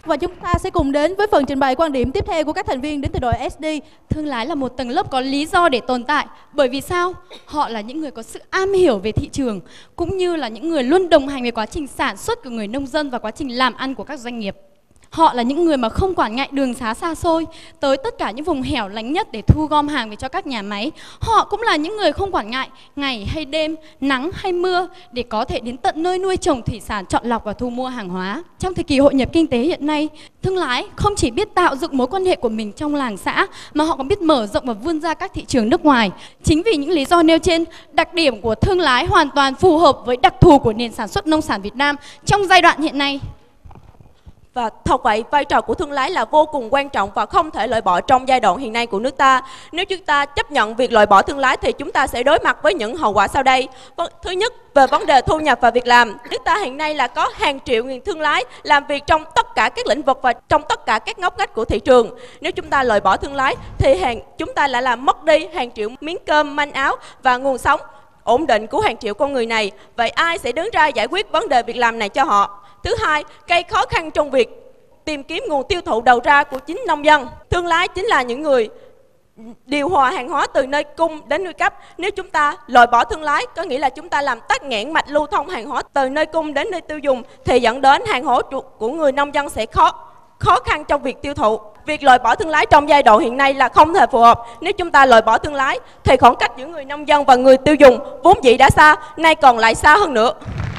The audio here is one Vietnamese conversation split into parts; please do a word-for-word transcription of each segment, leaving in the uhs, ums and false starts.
Và chúng ta sẽ cùng đến với phần trình bày quan điểm tiếp theo của các thành viên đến từ đội ét đê. Thương lái là một tầng lớp có lý do để tồn tại. Bởi vì sao? Họ là những người có sự am hiểu về thị trường, cũng như là những người luôn đồng hành với quá trình sản xuất của người nông dân và quá trình làm ăn của các doanh nghiệp. Họ là những người mà không quản ngại đường xá xa xôi, tới tất cả những vùng hẻo lánh nhất để thu gom hàng về cho các nhà máy. Họ cũng là những người không quản ngại ngày hay đêm, nắng hay mưa để có thể đến tận nơi nuôi trồng thủy sản, chọn lọc và thu mua hàng hóa. Trong thời kỳ hội nhập kinh tế hiện nay, thương lái không chỉ biết tạo dựng mối quan hệ của mình trong làng xã, mà họ còn biết mở rộng và vươn ra các thị trường nước ngoài. Chính vì những lý do nêu trên, đặc điểm của thương lái hoàn toàn phù hợp với đặc thù của nền sản xuất nông sản Việt Nam trong giai đoạn hiện nay. Và thật vậy, vai trò của thương lái là vô cùng quan trọng và không thể loại bỏ trong giai đoạn hiện nay của nước ta. Nếu chúng ta chấp nhận việc loại bỏ thương lái thì chúng ta sẽ đối mặt với những hậu quả sau đây. Thứ nhất, về vấn đề thu nhập và việc làm, nước ta hiện nay là có hàng triệu nghìn thương lái làm việc trong tất cả các lĩnh vực và trong tất cả các ngóc ngách của thị trường. Nếu chúng ta loại bỏ thương lái thì hàng chúng ta lại làm mất đi hàng triệu miếng cơm, manh áo và nguồn sống ổn định của hàng triệu con người này. Vậy ai sẽ đứng ra giải quyết vấn đề việc làm này cho họ? Thứ hai, gây khó khăn trong việc tìm kiếm nguồn tiêu thụ đầu ra của chính nông dân. Thương lái chính là những người điều hòa hàng hóa từ nơi cung đến nơi cấp. Nếu chúng ta loại bỏ thương lái, có nghĩa là chúng ta làm tắc nghẽn mạch lưu thông hàng hóa từ nơi cung đến nơi tiêu dùng, thì dẫn đến hàng hóa của người nông dân sẽ khó khó khăn trong việc tiêu thụ. Việc loại bỏ thương lái trong giai đoạn hiện nay là không thể phù hợp. Nếu chúng ta loại bỏ thương lái thì khoảng cách giữa người nông dân và người tiêu dùng vốn dĩ đã xa, nay còn lại xa hơn nữa.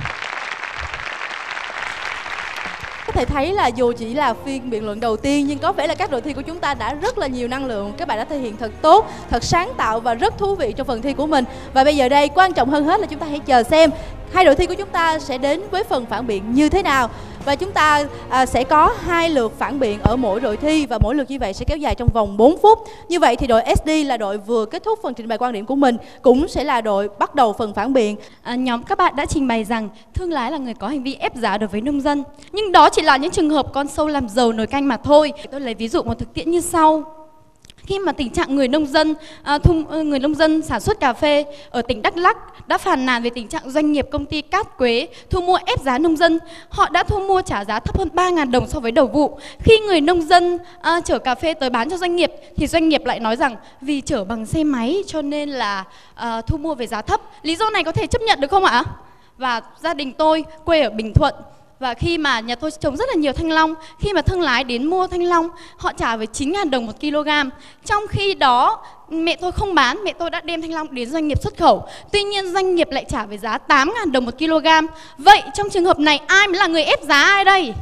Có thể thấy là dù chỉ là phiên biện luận đầu tiên, nhưng có vẻ là các đội thi của chúng ta đã rất là nhiều năng lượng. Các bạn đã thể hiện thật tốt, thật sáng tạo và rất thú vị trong phần thi của mình. Và bây giờ đây, quan trọng hơn hết là chúng ta hãy chờ xem hai đội thi của chúng ta sẽ đến với phần phản biện như thế nào. Và chúng ta à, sẽ có hai lượt phản biện ở mỗi đội thi, và mỗi lượt như vậy sẽ kéo dài trong vòng bốn phút. Như vậy thì đội ét đê là đội vừa kết thúc phần trình bày quan điểm của mình, cũng sẽ là đội bắt đầu phần phản biện. À, nhóm các bạn đã trình bày rằng thương lái là người có hành vi ép giá đối với nông dân, nhưng đó chỉ là những trường hợp con sâu làm dầu nồi canh mà thôi. Tôi lấy ví dụ một thực tiễn như sau. Khi mà tình trạng người nông dân à, thu, người nông dân sản xuất cà phê ở tỉnh Đắk Lắk đã phàn nàn về tình trạng doanh nghiệp công ty Cát Quế thu mua ép giá nông dân. Họ đã thu mua trả giá thấp hơn ba nghìn đồng so với đầu vụ. Khi người nông dân à, chở cà phê tới bán cho doanh nghiệp thì doanh nghiệp lại nói rằng vì chở bằng xe máy cho nên là à, thu mua về giá thấp. Lý do này có thể chấp nhận được không ạ? Và gia đình tôi quê ở Bình Thuận, và khi mà nhà tôi trồng rất là nhiều thanh long, khi mà thương lái đến mua thanh long, họ trả với chín nghìn đồng một kg. Trong khi đó mẹ tôi không bán, mẹ tôi đã đem thanh long đến doanh nghiệp xuất khẩu. Tuy nhiên doanh nghiệp lại trả với giá tám nghìn đồng một kg. Vậy trong trường hợp này ai mới là người ép giá ai đây?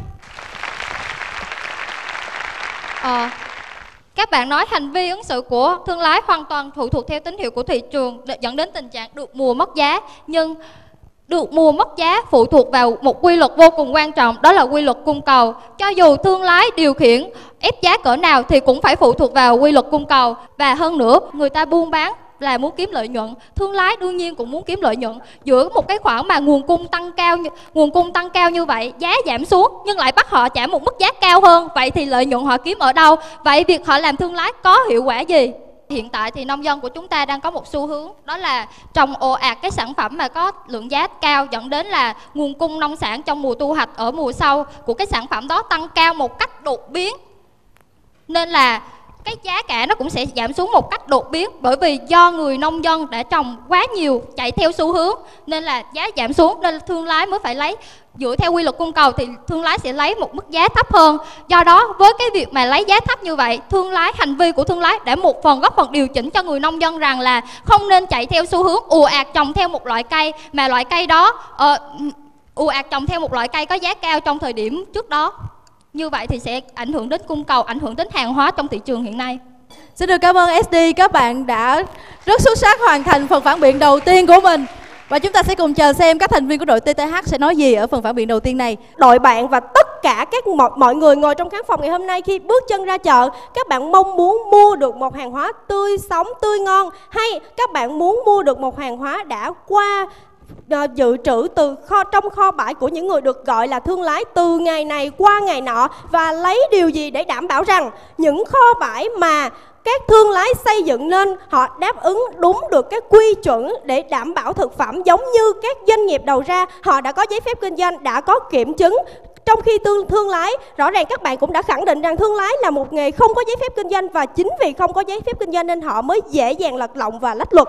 Ờ, các bạn nói hành vi ứng xử của thương lái hoàn toàn phụ thuộc theo tín hiệu của thị trường, dẫn đến tình trạng được mùa mất giá. Nhưng được mùa mất giá phụ thuộc vào một quy luật vô cùng quan trọng, đó là quy luật cung cầu. Cho dù thương lái điều khiển ép giá cỡ nào thì cũng phải phụ thuộc vào quy luật cung cầu. Và hơn nữa, người ta buôn bán là muốn kiếm lợi nhuận, thương lái đương nhiên cũng muốn kiếm lợi nhuận. Giữa một cái khoảng mà nguồn cung tăng cao, nguồn cung tăng cao như vậy, giá giảm xuống nhưng lại bắt họ trả một mức giá cao hơn, vậy thì lợi nhuận họ kiếm ở đâu? Vậy việc họ làm thương lái có hiệu quả gì? Hiện tại thì nông dân của chúng ta đang có một xu hướng, đó là trồng ồ ạt cái sản phẩm mà có lượng giá cao, dẫn đến là nguồn cung nông sản trong mùa thu hoạch ở mùa sau của cái sản phẩm đó tăng cao một cách đột biến. Nên là cái giá cả nó cũng sẽ giảm xuống một cách đột biến, bởi vì do người nông dân đã trồng quá nhiều, chạy theo xu hướng nên là giá giảm xuống, nên thương lái mới phải lấy. Dựa theo quy luật cung cầu thì thương lái sẽ lấy một mức giá thấp hơn. Do đó với cái việc mà lấy giá thấp như vậy, thương lái hành vi của thương lái đã một phần góp phần điều chỉnh cho người nông dân rằng là không nên chạy theo xu hướng ùa ạt trồng theo một loại cây, mà loại cây đó uh, ùa ạt trồng theo một loại cây có giá cao trong thời điểm trước đó. Như vậy thì sẽ ảnh hưởng đến cung cầu, ảnh hưởng đến hàng hóa trong thị trường hiện nay. Xin được cảm ơn ét đê, các bạn đã rất xuất sắc hoàn thành phần phản biện đầu tiên của mình. Và chúng ta sẽ cùng chờ xem các thành viên của đội tê tê hát sẽ nói gì ở phần phản biện đầu tiên này. Đội bạn và tất cả các mọi, mọi người ngồi trong khán phòng ngày hôm nay, khi bước chân ra chợ, các bạn mong muốn mua được một hàng hóa tươi sống, tươi ngon, hay các bạn muốn mua được một hàng hóa đã qua Uh, dự trữ từ kho trong kho bãi của những người được gọi là thương lái từ ngày này qua ngày nọ, và lấy điều gì để đảm bảo rằng những kho bãi mà các thương lái xây dựng nên họ đáp ứng đúng được cái quy chuẩn để đảm bảo thực phẩm, giống như các doanh nghiệp đầu ra họ đã có giấy phép kinh doanh, đã có kiểm chứng trong khi thương, thương lái, rõ ràng các bạn cũng đã khẳng định rằng thương lái là một nghề không có giấy phép kinh doanh, và chính vì không có giấy phép kinh doanh nên họ mới dễ dàng lật lọng và lách luật.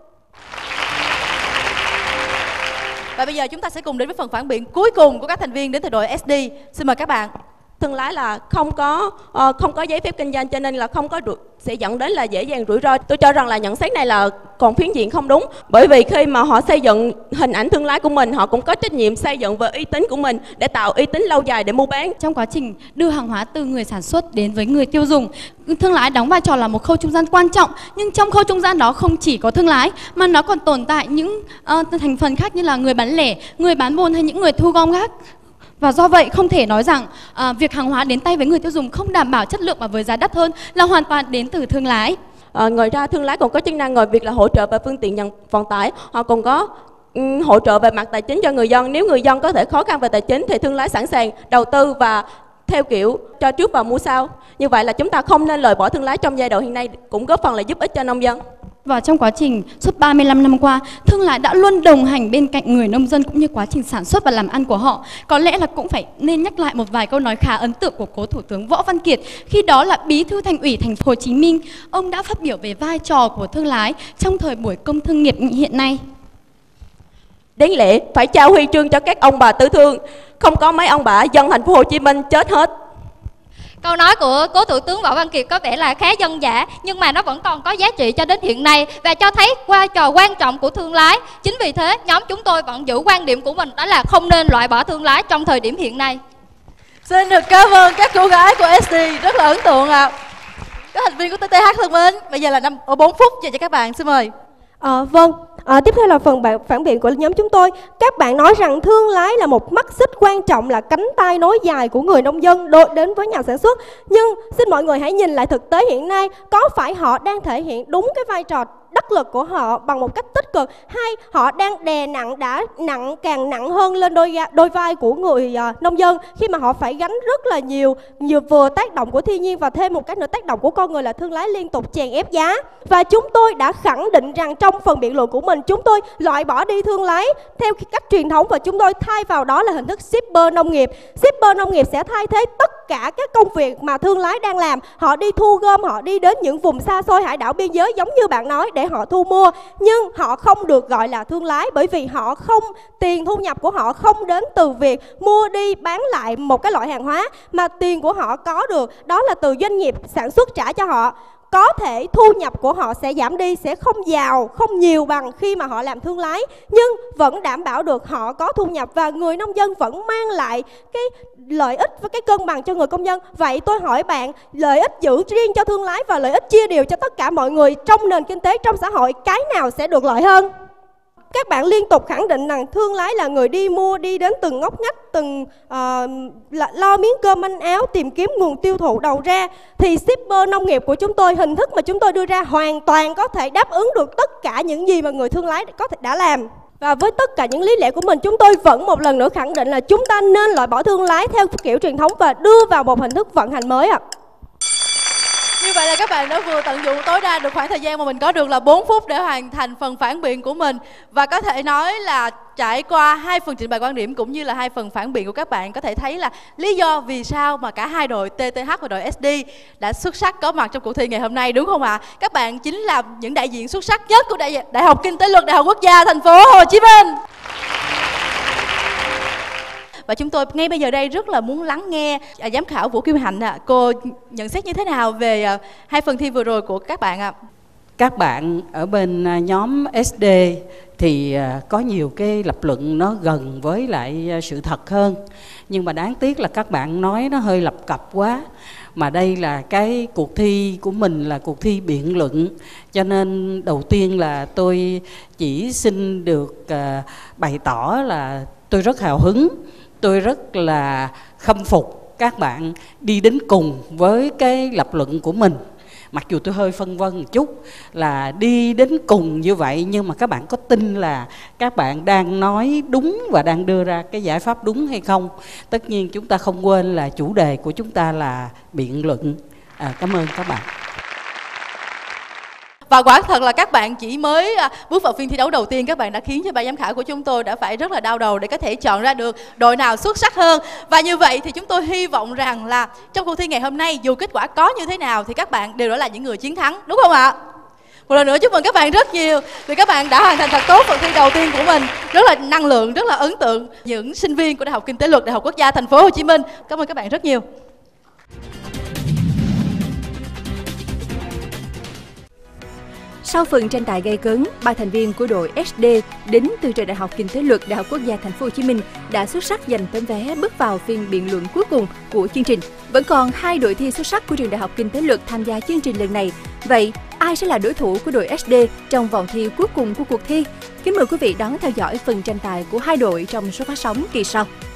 Và bây giờ chúng ta sẽ cùng đến với phần phản biện cuối cùng của các thành viên đến từ đội ét đê. Xin mời các bạn. Thương lái là không có uh, không có giấy phép kinh doanh, cho nên là không có sẽ dẫn đến là dễ dàng rủi ro. Tôi cho rằng là nhận xét này là còn phiến diện không đúng, bởi vì khi mà họ xây dựng hình ảnh thương lái của mình, họ cũng có trách nhiệm xây dựng về uy tín của mình để tạo uy tín lâu dài để mua bán. Trong quá trình đưa hàng hóa từ người sản xuất đến với người tiêu dùng, thương lái đóng vai trò là một khâu trung gian quan trọng, nhưng trong khâu trung gian đó không chỉ có thương lái mà nó còn tồn tại những uh, thành phần khác như là người bán lẻ, người bán buôn hay những người thu gom khác. Và do vậy không thể nói rằng à, việc hàng hóa đến tay với người tiêu dùng không đảm bảo chất lượng và với giá đắt hơn là hoàn toàn đến từ thương lái. À, ngoài ra thương lái còn có chức năng ngoài việc là hỗ trợ về phương tiện nhận vận tải, họ còn có um, hỗ trợ về mặt tài chính cho người dân. Nếu người dân có thể khó khăn về tài chính thì thương lái sẵn sàng đầu tư và theo kiểu cho trước và mua sau. Như vậy là chúng ta không nên loại bỏ thương lái trong giai đoạn hiện nay, cũng góp phần là giúp ích cho nông dân. Và trong quá trình suốt ba mươi lăm năm qua, thương lái đã luôn đồng hành bên cạnh người nông dân cũng như quá trình sản xuất và làm ăn của họ. Có lẽ là cũng phải nên nhắc lại một vài câu nói khá ấn tượng của cố Thủ tướng Võ Văn Kiệt, khi đó là Bí thư Thành ủy Thành phố Hồ Chí Minh. Ông đã phát biểu về vai trò của thương lái trong thời buổi công thương nghiệp hiện nay. Đến lễ phải trao huy chương cho các ông bà tư thương, không có mấy ông bà dân Thành phố Hồ Chí Minh chết hết. Câu nói của cố Thủ tướng Võ Văn Kiệt có vẻ là khá dân dã, nhưng mà nó vẫn còn có giá trị cho đến hiện nay và cho thấy vai trò quan trọng của thương lái. Chính vì thế, nhóm chúng tôi vẫn giữ quan điểm của mình, đó là không nên loại bỏ thương lái trong thời điểm hiện nay. Xin được cảm ơn các cô gái của ét đê, rất là ấn tượng ạ. À. Các thành viên của tê tê hát thân mến, bây giờ là năm ở bốn phút dành cho các bạn, xin mời. À, vâng, à, tiếp theo là phần phản biện của nhóm chúng tôi. Các bạn nói rằng thương lái là một mắt xích quan trọng, là cánh tay nối dài của người nông dân đến với nhà sản xuất. Nhưng xin mọi người hãy nhìn lại thực tế hiện nay, có phải họ đang thể hiện đúng cái vai trò đắc lực của họ bằng một cách tích cực, hay họ đang đè nặng đã nặng càng nặng hơn lên đôi đôi vai của người uh, nông dân, khi mà họ phải gánh rất là nhiều, nhiều vừa tác động của thiên nhiên và thêm một cái nữa tác động của con người là thương lái liên tục chèn ép giá. Và chúng tôi đã khẳng định rằng trong phần biện luận của mình, chúng tôi loại bỏ đi thương lái theo cách truyền thống và chúng tôi thay vào đó là hình thức shipper nông nghiệp. Shipper nông nghiệp sẽ thay thế tất cả các công việc mà thương lái đang làm. Họ đi thu gom, họ đi đến những vùng xa xôi hải đảo biên giới giống như bạn nói để họ thu mua, nhưng họ không được gọi là thương lái, bởi vì họ không, tiền thu nhập của họ không đến từ việc mua đi bán lại một cái loại hàng hóa, mà tiền của họ có được đó là từ doanh nghiệp sản xuất trả cho họ. Có thể thu nhập của họ sẽ giảm đi, sẽ không giàu, không nhiều bằng khi mà họ làm thương lái, nhưng vẫn đảm bảo được họ có thu nhập và người nông dân vẫn mang lại cái lợi ích và cái cân bằng cho người công dân. Vậy tôi hỏi bạn, lợi ích giữ riêng cho thương lái và lợi ích chia đều cho tất cả mọi người trong nền kinh tế, trong xã hội, cái nào sẽ được lợi hơn? Các bạn liên tục khẳng định rằng thương lái là người đi mua, đi đến từng ngóc ngách, từng uh, lo miếng cơm manh áo, tìm kiếm nguồn tiêu thụ đầu ra. Thì shipper nông nghiệp của chúng tôi, hình thức mà chúng tôi đưa ra hoàn toàn có thể đáp ứng được tất cả những gì mà người thương lái có thể đã làm. Và với tất cả những lý lẽ của mình, chúng tôi vẫn một lần nữa khẳng định là chúng ta nên loại bỏ thương lái theo kiểu truyền thống và đưa vào một hình thức vận hành mới ạ. À. Như vậy là các bạn đã vừa tận dụng tối đa được khoảng thời gian mà mình có được là bốn phút để hoàn thành phần phản biện của mình. Và có thể nói là trải qua hai phần trình bày quan điểm cũng như là hai phần phản biện của các bạn, có thể thấy là lý do vì sao mà cả hai đội tê tê hát và đội ét đê đã xuất sắc có mặt trong cuộc thi ngày hôm nay, đúng không ạ? À? Các bạn chính là những đại diện xuất sắc nhất của Đại, Đại học Kinh tế Luật Đại học Quốc gia Thành phố Hồ Chí Minh. Và chúng tôi ngay bây giờ đây rất là muốn lắng nghe à, giám khảo Vũ Kim Hạnh ạ. À. Cô nhận xét như thế nào về à, hai phần thi vừa rồi của các bạn ạ? À? Các bạn ở bên à, nhóm ét đê thì à, có nhiều cái lập luận nó gần với lại à, sự thật hơn. Nhưng mà đáng tiếc là các bạn nói nó hơi lập cập quá. Mà đây là cái cuộc thi của mình là cuộc thi biện luận, cho nên đầu tiên là tôi chỉ xin được à, bày tỏ là tôi rất hào hứng. Tôi rất là khâm phục các bạn đi đến cùng với cái lập luận của mình. Mặc dù tôi hơi phân vân một chút là đi đến cùng như vậy, nhưng mà các bạn có tin là các bạn đang nói đúng và đang đưa ra cái giải pháp đúng hay không? Tất nhiên chúng ta không quên là chủ đề của chúng ta là biện luận. À, cảm ơn các bạn. Và quả thật là các bạn chỉ mới bước vào phiên thi đấu đầu tiên, các bạn đã khiến cho ban giám khảo của chúng tôi đã phải rất là đau đầu để có thể chọn ra được đội nào xuất sắc hơn. Và như vậy thì chúng tôi hy vọng rằng là trong cuộc thi ngày hôm nay, dù kết quả có như thế nào thì các bạn đều đã là những người chiến thắng, đúng không ạ? Một lần nữa chúc mừng các bạn rất nhiều vì các bạn đã hoàn thành thật tốt phần thi đầu tiên của mình, rất là năng lượng, rất là ấn tượng. Những sinh viên của Đại học Kinh tế Luật Đại học Quốc gia Thành phố Hồ Chí Minh, cảm ơn các bạn rất nhiều. Sau phần tranh tài gay cấn, ba thành viên của đội ét đê đến từ trường Đại học Kinh tế Luật Đại học Quốc gia Thành phố Hồ Chí Minh đã xuất sắc giành tấm vé bước vào phiên biện luận cuối cùng của chương trình. Vẫn còn hai đội thi xuất sắc của trường Đại học Kinh tế Luật tham gia chương trình lần này. Vậy ai sẽ là đối thủ của đội ét đê trong vòng thi cuối cùng của cuộc thi? Kính mời quý vị đón theo dõi phần tranh tài của hai đội trong số phát sóng kỳ sau.